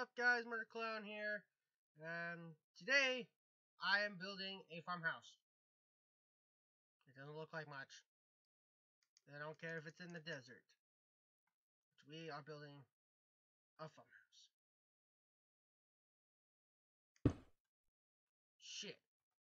up, guys? Murder Clown here, and today I am building a farmhouse. It doesn't look like much. I don't care if it's in the desert. But we are building a farmhouse. Shit.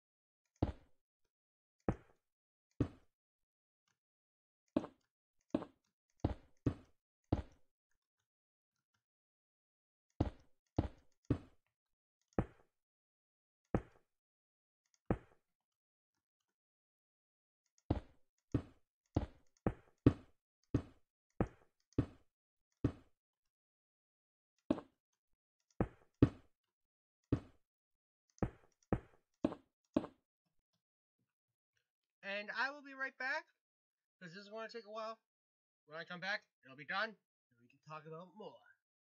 And I will be right back, because this is going to take a while. When I come back, it'll be done, and we can talk about more.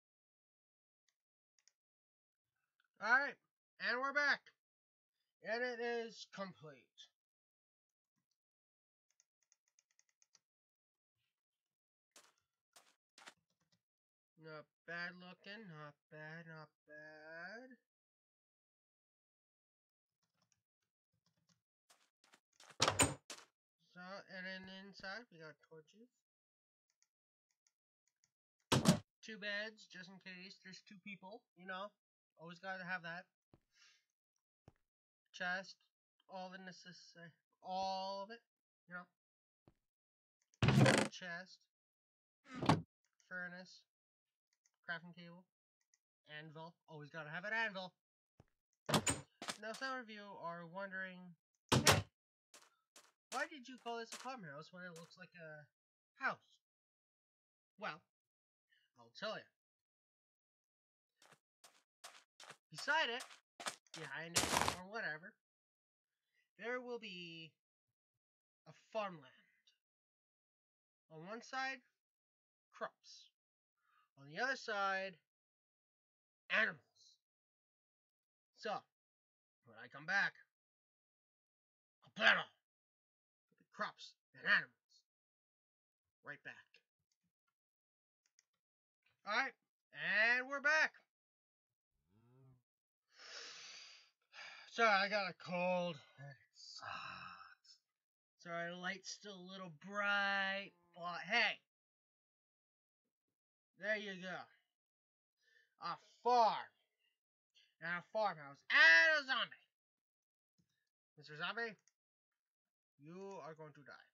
Alright, and we're back. And it is complete. Not bad looking, not bad, not bad. So, and then inside we got torches. 2 beds, just in case there's 2 people, you know. Always gotta have that. Chest, all the necessary, all of it, you know. Chest, furnace, crafting table, anvil. Always gotta have an anvil. Now, some of you are wondering, hey, why did you call this a farmhouse when it looks like a house? Well, I'll tell you. Beside it, behind it, or whatever, there will be a farmland. On one side, crops. On the other side, animals. So, when I come back, complete crops and animals. Right back. Alright, and we're back. Sorry, I got a cold. It sucks. Sorry, the light's still a little bright, but hey. There you go. A farm. And a farmhouse. And a zombie. Mr. Zombie, you are going to die.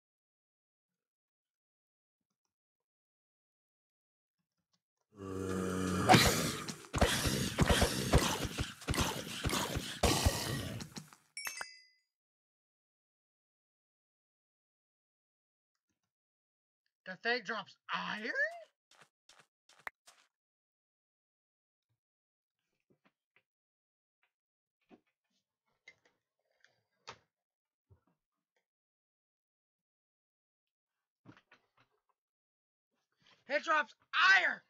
The thing drops iron? It drops iron!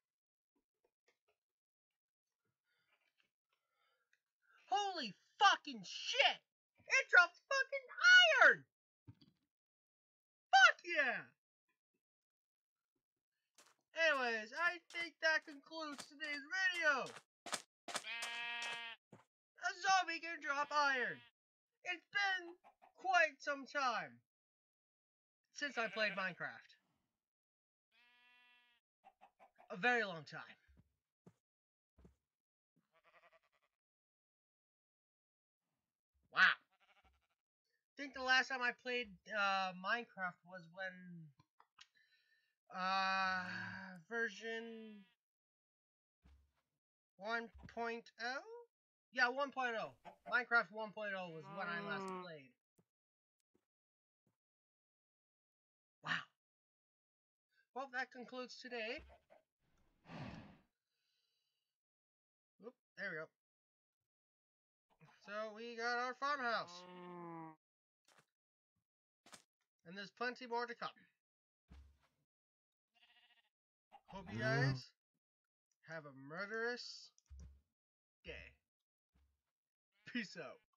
Holy fucking shit! It drops fucking iron! Fuck yeah! Anyways, I think that concludes today's video. A zombie can drop iron. It's been quite some time since I played Minecraft. A very long time. Wow. I think the last time I played Minecraft was when version 1.0? Yeah, 1.0. Minecraft 1.0 was when I last played. Wow. Well, that concludes today. Oop, there we go. So we got our farmhouse. And there's plenty more to come. Hope you guys have a murderous day. Peace out.